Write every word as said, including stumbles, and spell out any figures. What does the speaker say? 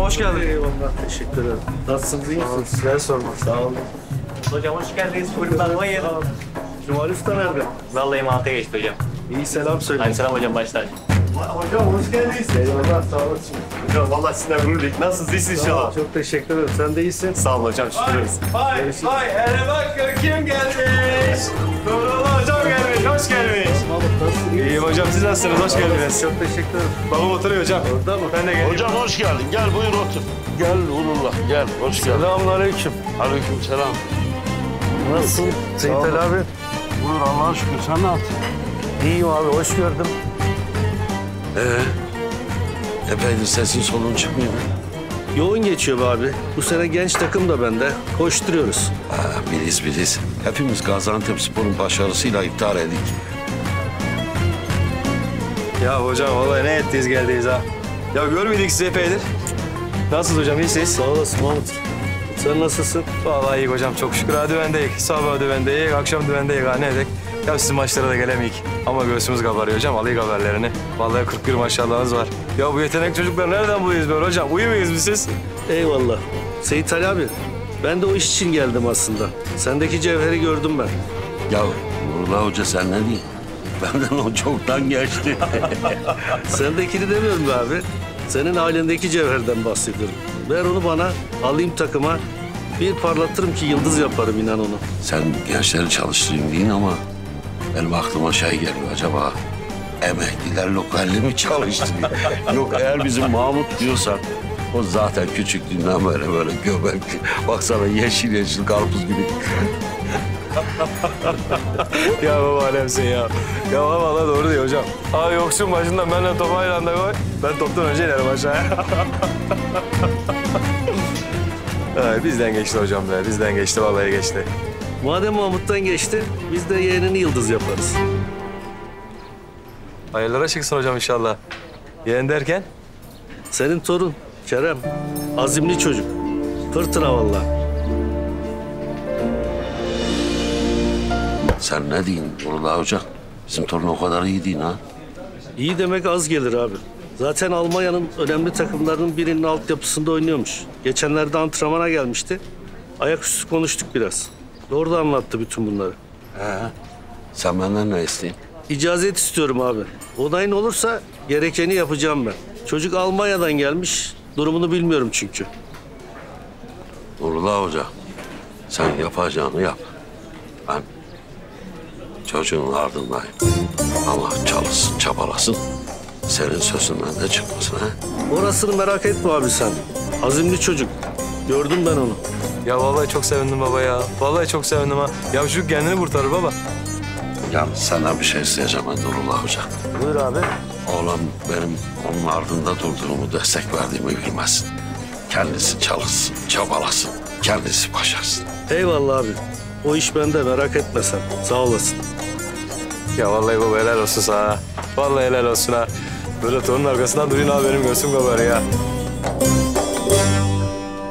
hoş geldin. Eyvallah, teşekkür ederim. Nasılsınız, iyi misiniz? Sizler sormak. Sağ olun. Hocam hoş geldiniz. Buyurun bakma yedim. Cumali Usta nerede? Vallahi imalata geçti hocam. İyi, selam söyle. Aleykümselam hocam, başlar. Hocam hoş geldiniz. Eyvallah, sağ olasın. Hocam vallahi sizinle gurur duyduk. Nasılsınız? İyisiniz inşallah. Çok teşekkür ederim. Sen de iyisin. Sağ olun hocam, şükür ederiz. Vay vay hele bak kim gelmiş? Nurullah hocam gelmiş, hoş gelmiş. Mahmut, nasılsın? İyiyim hocam, siz nasılsınız? Hoş geldiniz. Çok teşekkür ederim. Babam oturuyor hocam. Orada mı? Ben de geleyim. Hocam hoş geldin. Gel buyur otur. Gel Nurullah gel. Hoş geldin. Selamünaleyküm. Aleyküm selam. Nasılsın? Seyit Ali abi. Buyur Allah'a şükür. Sen ne yaptın? İyiyim abi, hoş gördüm. Ee, epeydir sesin solun çıkmıyor. Yoğun geçiyor be abi. Bu sene genç takım da bende. Koşturuyoruz. Ha, biliz biliz. Hepimiz Gaziantepspor'un başarısıyla iftar edik. Ya hocam vallahi ne ettiniz geldiniz ha. Ya görmedik sizi epeydir. Nasılsınız hocam, iyisiniz? Sağ olasın Mahmut. Sen nasılsın? Vallahi iyi hocam, çok şükür. Ha düvendeyiz. Sabah düvendeyiz, akşam düvendeyiz. Ha ne edek? Ya sizin maçlara da gelemeyik. Ama göğsümüz kabarıyor hocam, alayım haberlerini. Vallahi kırk bir maşallahınız var. Ya bu yetenek çocukları nereden buluyoruz böyle hocam? Uyumayız mı siz? Eyvallah. Seyit Ali abi, ben de o iş için geldim aslında. Sendeki cevheri gördüm ben. Ya Nurullah Hoca sen ne diyeyim? Benden o çoktan geçti. Sendekini demiyorum be abi. Senin ailendeki cevherden bahsediyorum. Ver onu bana, alayım takıma. Bir parlatırım ki yıldız yaparım, inan onu. Sen gençleri çalıştırayım deyin ama benim aklıma şey geliyor acaba emekliler lokalini mi çalıştırıyor? Yok eğer bizim Mahmut diyorsan o zaten küçüklüğünden böyle böyle göbek. Baksana yeşil yeşil karpuz gibi. Ya baba alemsin ya. Ya vallahi doğru diyor hocam. Abi yoksun başından benimle topu aynı anda koy. Ben toptan önce inerim aşağıya. Ha, bizden geçti hocam be. Bizden geçti, vallahi geçti. Madem Mahmut'tan geçti, biz de yeğenini yıldız yaparız. Hayırlara çıksın hocam inşallah. Yeğen derken? Senin torun Kerem, azimli çocuk. Fırtına vallahi. Sen ne diyeyim Nurullah Hoca? Bizim torun o kadar iyi değil ha. İyi demek az gelir abi. Zaten Almanya'nın önemli takımlarının birinin altyapısında oynuyormuş. Geçenlerde antrenmana gelmişti. Ayaküstü konuştuk biraz. Orada anlattı bütün bunları. He. Sen benden ne isteyin? İcazet istiyorum abi. Onayın olursa gerekeni yapacağım ben. Çocuk Almanya'dan gelmiş. Durumunu bilmiyorum çünkü. Nurullah Hoca sen yapacağını yap. Ben çocuğun ardındayım. Ama çalışsın, çabalasın. Senin sözünden de çıkmasın ha. Orasını merak etme abi sen. Azimli çocuk. Gördüm ben onu. Ya vallahi çok sevindim baba ya. Vallahi çok sevindim ha. Ya çocuk kendini kurtarır baba. Yalnız senden bir şey isteyeceğim ben Nurullah Hoca. Buyur abi. Oğlan benim onun ardında durduğumu, destek verdiğimi bilmez. Kendisi çalışsın, çabalasın. Kendisi başarsın. Eyvallah abi. O iş bende, merak etme sen. Sağ olasın. Ya vallahi baba helal olsun sana. Vallahi helal olsun ha. Böyle torunun arkasından durayım abi, benim göğsüm kabarıyor ya.